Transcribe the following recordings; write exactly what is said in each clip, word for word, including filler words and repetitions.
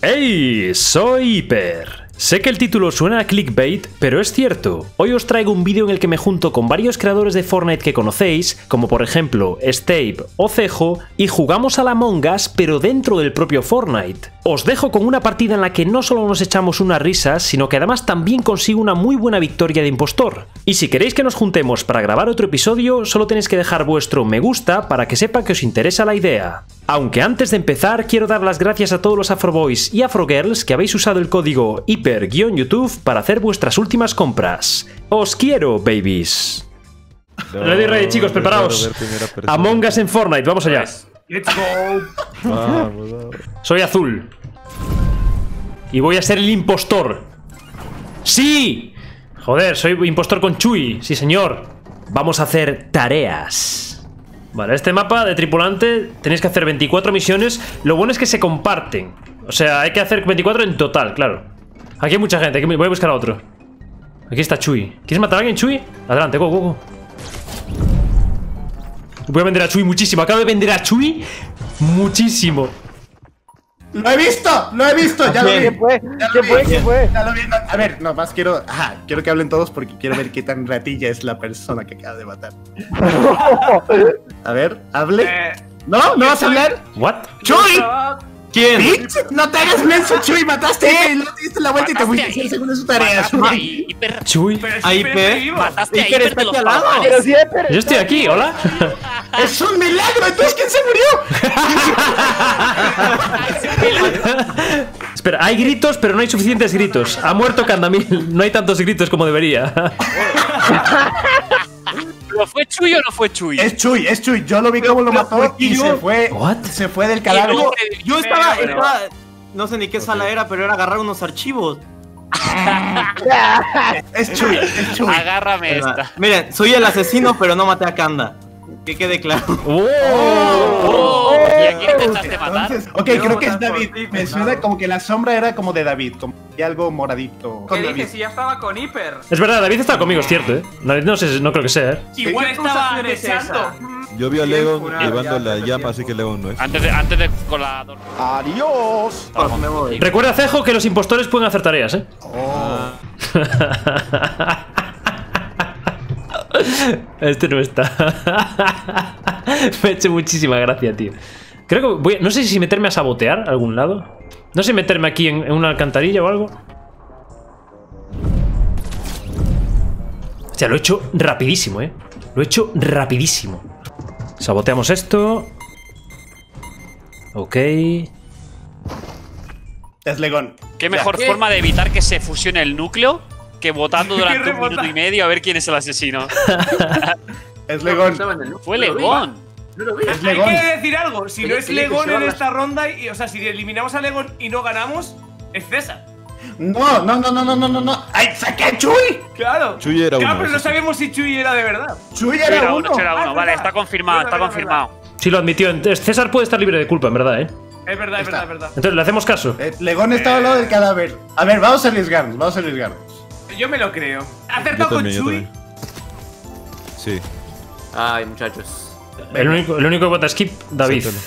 ¡Hey! Soy Hiper. Sé que el título suena a clickbait, pero es cierto. Hoy os traigo un vídeo en el que me junto con varios creadores de Fortnite que conocéis, como por ejemplo Stave o Cejo, y jugamos a la Among Us, pero dentro del propio Fortnite. Os dejo con una partida en la que no solo nos echamos unas risas, sino que además también consigo una muy buena victoria de impostor. Y si queréis que nos juntemos para grabar otro episodio, solo tenéis que dejar vuestro me gusta para que sepa que os interesa la idea. Aunque antes de empezar, quiero dar las gracias a todos los Afroboys y Afrogirls que habéis usado el código Hiper-YouTube para hacer vuestras últimas compras. ¡Os quiero, babies! No, Ready, ready, chicos, preparaos. Among Us en Fortnite, vamos allá. Let's go. Vamos, vamos. Soy azul. Y voy a ser el impostor. ¡Sí! Joder, soy impostor con Chuy. Sí, señor. Vamos a hacer tareas. Vale, este mapa de tripulante tenéis que hacer veinticuatro misiones. Lo bueno es que se comparten. O sea, hay que hacer veinticuatro en total, claro. Aquí hay mucha gente, voy a buscar a otro. Aquí está Chuy. ¿Quieres matar a alguien, Chuy? Adelante, go, go, go. Voy a vender a Chuy muchísimo. Acabo de vender a Chuy muchísimo. ¡Lo he visto! ¡Lo he visto! ¡Ya lo vi! ¿Qué fue? Ya ¿Qué lo fue? vi. ¿Qué fue? Ya lo vi. A ver, nomás quiero... Ajá, quiero que hablen todos porque quiero ver qué tan ratilla es la persona que acaba de matar. A ver, hable. Eh, ¿No? ¿No vas a hablar? ¿What? ¡Chuy! ¿Quién? ¡Bitch! ¡No te hagas menso, Chuy! ¡Mataste! Y no te diste la vuelta y te fuiste a hacer según su tarea, Chuy. Hiper, Chuy. pero Ahí, Hiper pe. está vivo. mataste a Hiper Hiper está de los aquí al lado. palomares. Pero siempre. Yo estoy aquí, hola. ¡Es un milagro! ¿Entonces quién se murió? Espera, hay gritos, pero no hay suficientes gritos. Ha muerto Candamil. No hay tantos gritos como debería. ¿Pero fue Chuy o no fue Chuy? Es Chuy, es Chuy. Yo lo vi cómo lo mató y se fue. What? Se fue del cadáver. luego- Yo estaba, Pero- estaba- no sé ni qué sala era, pero era agarrar unos archivos. Es Chuy, es Chuy. Agárrame esta. Miren, soy el asesino, pero no maté a Kanda. Que quede claro. Oh, ¿y a quién intentaste matar? Entonces, ok, Quiero creo que es votar por David. ti, Me suena Fernando. como que la sombra era como de David, como que algo moradito. ¿Qué Con dices? David. Si ya estaba con Hiper. Es verdad, David está conmigo, es cierto, ¿eh? David no sé, no creo que sea, ¿eh? Igual ¿Qué estaba acusación es deseando. Yo vi a Bien Legon funado, llevando ya, la hace llama, tiempo. así que Legon no es. Antes de, antes de colador. Adiós. Pues me voy. Recuerda, Cejo, que los impostores pueden hacer tareas, ¿eh? Este no está. Me ha hecho muchísima gracia, tío. Creo que voy a... No sé si meterme a sabotear a algún lado. No sé meterme aquí en, en una alcantarilla o algo. O sea, lo he hecho rapidísimo, ¿eh? Lo he hecho rapidísimo. Saboteamos esto. Ok. Es Legón. ¿Qué mejor ¿Qué? forma de evitar que se fusione el núcleo que votando durante un rebota. minuto y medio a ver quién es el asesino? Es Legón. Fue Legón. Es Hay Legón. que decir algo. Si no es Oye, Legón que se en van esta ronda, y, o sea, si eliminamos a Legón y no ganamos, es César. No, no, no, no, no, no, no, no. ¡Ay, saqué a Chuy! Claro. Chuy era Claro, uno, pero no sí. sabemos si Chuy era de verdad. Chuy Era era uno, uno. era Ah, uno. es Vale, verdad. está confirmado, Es está verdad, es confirmado. Sí, lo admitió. Entonces, César puede estar libre de culpa, en verdad, ¿eh? Es verdad, es verdad, es verdad. Entonces, ¿le hacemos caso? Eh, Legón estaba al lado del cadáver. A ver, vamos a arriesgarnos, vamos a arriesgarnos. Yo me lo creo. Yo Acertado con también, yo Chuy. también. Sí. Ay, muchachos. El único, el único que vota skip, David. Sácalo.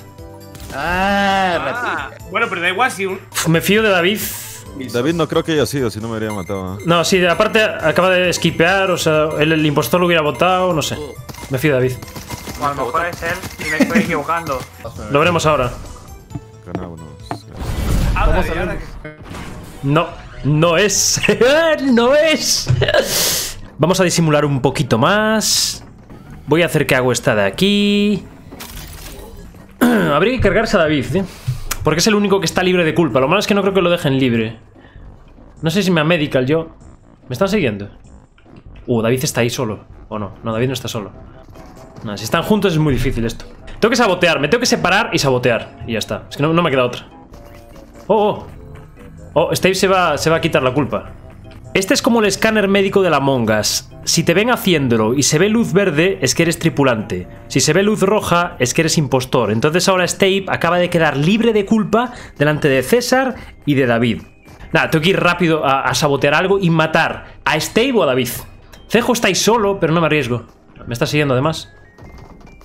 Ah, Ah, bueno, pero da igual si un. Uf, me fío de David. David no creo que haya sido, si no me habría matado. ¿eh? No, sí, aparte acaba de skipear, o sea, el, el impostor lo hubiera votado, no sé. Me fío de David. A lo mejor es él y me estoy equivocando. Lo veremos ahora. Ganábamos. Habla de ahora que- No, no es. No es. Vamos a disimular un poquito más. Voy a hacer que hago esta de aquí. Habría que cargarse a David, ¿eh? Porque es el único que está libre de culpa. Lo malo es que no creo que lo dejen libre. No sé si me medical yo. ¿Me están siguiendo? Uh, David está ahí solo. ¿O no? No, David no está solo. No, si están juntos es muy difícil esto. Tengo que sabotear, me tengo que separar y sabotear. Y ya está. Es que no, no me queda otra. Oh, oh. Oh, Stave se va, se va a quitar la culpa. Este es como el escáner médico de la Among Us. Si te ven haciéndolo y se ve luz verde, es que eres tripulante. Si se ve luz roja, es que eres impostor. Entonces ahora Stave acaba de quedar libre de culpa delante de César y de David. Nada, tengo que ir rápido a, a sabotear algo y matar a Stave o a David. Cejo está ahí solo, pero no me arriesgo. Me está siguiendo además.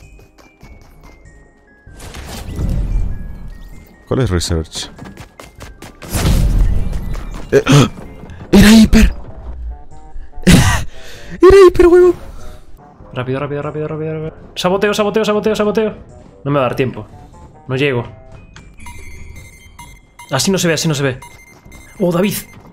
¿Cuál es Research? Eh, ¡Era hiper! ¡Era hiper, huevo! Rápido, rápido, rápido, rápido, rápido. Saboteo, saboteo, saboteo, saboteo. No me va a dar tiempo. No llego. Así no se ve, así no se ve. ¡Oh, David!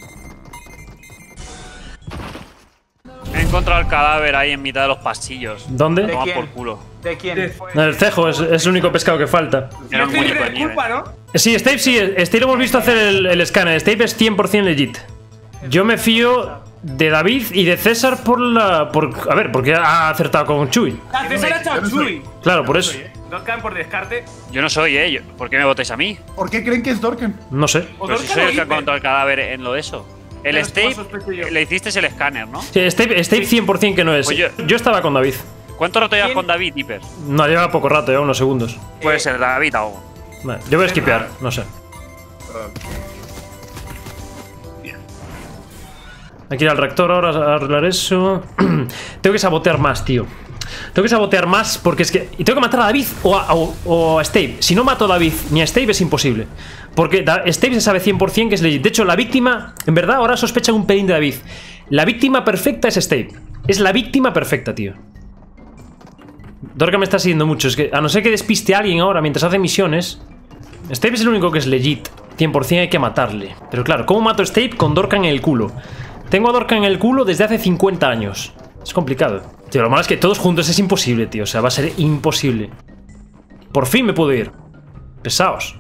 He encontrado el cadáver ahí en mitad de los pasillos. ¿Dónde? Toma quién? por culo. ¿De quién? No, el cejo es, es el único pescado que falta. Era un Yo estoy muñeco de libre de nieve. culpa, ¿no? Sí, Stave sí. Stave lo hemos visto hacer el, el escáner. Stave es cien por cien legit. Yo me fío de David y de César por la... Por, a ver, porque ha acertado con Chuy. Y te será Chauchui. Claro, por eso. Dorkan por descarte. Yo no soy, eh. yo- ¿Por qué me votáis a mí? ¿Por qué creen que es Dorkan? No sé. O Pero si Dorkan soy o el que ha Hiper. encontrado el cadáver en lo de eso. El Pero Stave, más sospecho yo. le hiciste el escáner, ¿no? Sí, Stave, Stave cien por cien que no es. Pues yo- Yo estaba con David. ¿Cuánto rato llevas ¿Quién? con David, Hiper? No, lleva poco rato, lleva unos segundos. Puede ser David aún. Vale, yo voy a skipear, no sé. Hay que ir al reactor ahora a arreglar eso. Tengo que sabotear más, tío. Tengo que sabotear más porque es que... Y tengo que matar a David o a, o, o a Stave. Si no mato a David ni a Stave es imposible. Porque Da- Stave se sabe cien por cien que es legit. De hecho, la víctima... En verdad, ahora sospechan un pelín de David. La víctima perfecta es Stave. Es la víctima perfecta, tío. Dorka me está siguiendo mucho. Es que a no ser que despiste a alguien ahora mientras hace misiones... Stave es el único que es legit. cien por cien hay que matarle. Pero claro, ¿cómo mato a Stave con Dorka en el culo? Tengo a Dorka en el culo desde hace cincuenta años. Es complicado. Tío, lo malo es que todos juntos es imposible, tío. O sea, va a ser imposible. Por fin me puedo ir. Pesaos.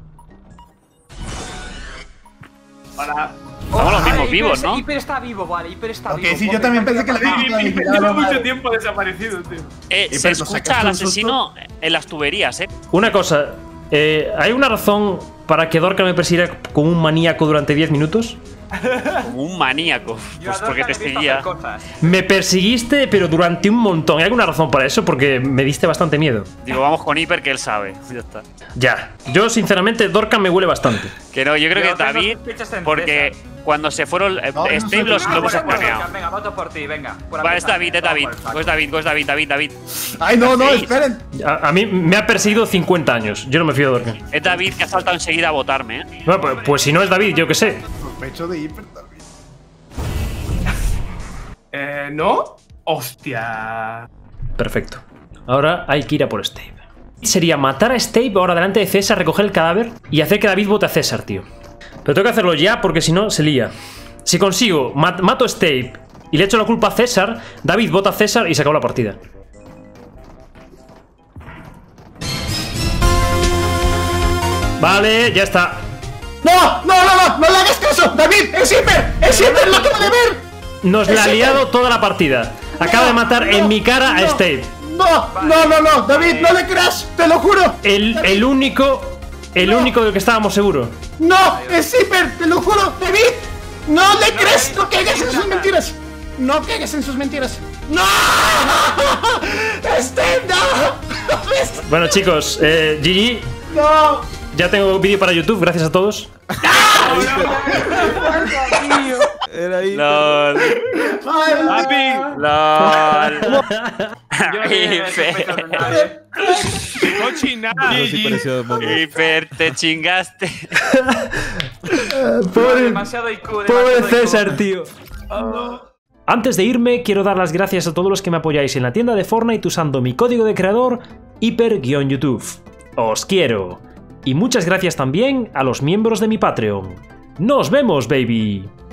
Para. Estamos los mismos Hiper vivos, está- ¿no? Hiper está vivo, vale, Hiper está Ok, vivo. sí, yo Porque también pensé que la está- vi. Lleva mucho tiempo desaparecido, tío. Eh, Y se pero nos escucha sacaste al un susto. asesino en las tuberías, eh. Una cosa. eh, ¿Hay una razón para que Dorka me persiga como un maníaco durante diez minutos? Como un maníaco. Yo a Pues porque Dorka te le he visto seguía. hacer cosas. Me persiguiste, pero durante un montón. ¿Hay alguna razón para eso? Porque me diste bastante miedo. Digo, vamos con Hiper que él sabe. Ya está. Ya. Yo, sinceramente, Dorka me huele bastante. Que no, yo creo Yo que tengo David, sospechas en porque César. cuando se fueron, eh, No, no Steve sé, los, no, lo hemos no, no, no, escaneado. Venga, voto por ti, venga. por Vale, es avisarme, David, es toma David. por el saco. Pues David, pues David, David, David. Ay, no, no, Seis. esperen. A, a mí me ha perseguido cincuenta años. Yo no me fío de Dorka. Es David que ha saltado enseguida a votarme, eh. Bueno, pues, pues si no es David, yo qué sé. Sospecho de hiper también. Eh, ¿no? Hostia. Perfecto. Ahora hay que ir a por Stave. Sería matar a Stave ahora delante de César, recoger el cadáver y hacer que David vote a César, tío. Pero tengo que hacerlo ya porque si no se lía. Si consigo, mat- mato a Stave y le echo la culpa a César, David vota a César y se acabó la partida. Vale, ya está. ¡No! ¡No, no, no! ¡No le hagas caso! ¡David! ¡Es hiper! ¡Es hiper! ¡Lo acabo de ver! Nos la ha Ese- liado toda la partida. Acaba de matar en mi cara a no. Stave. ¡No! ¡No, no, no! ¡David, no le creas! ¡Te lo juro! El, el único. El No. único del que estábamos seguros. ¡No! ¡Es hiper! ¡Te lo juro! ¡David! ¡No le crees! ¡No caigas en sus mentiras! ¡No caigas en sus mentiras! ¡No! ¡Steve, no! Bueno, chicos, eh, G G. ¡No! Ya tengo vídeo para YouTube, gracias a todos. Era ahí. LOL. ¡Ay, LOL. Yo no tenía sospechas de nadie. Cochinada. Eso sí pareció Among Us. Hiper, te chingaste. Pobre, Demasiado I Q, pobre demasiado I Q. César, tío. Antes de irme, quiero dar las gracias a todos los que me apoyáis en la tienda de Fortnite usando mi código de creador hiper-youtube. Os quiero. Y muchas gracias también a los miembros de mi Patreon. ¡Nos vemos, baby!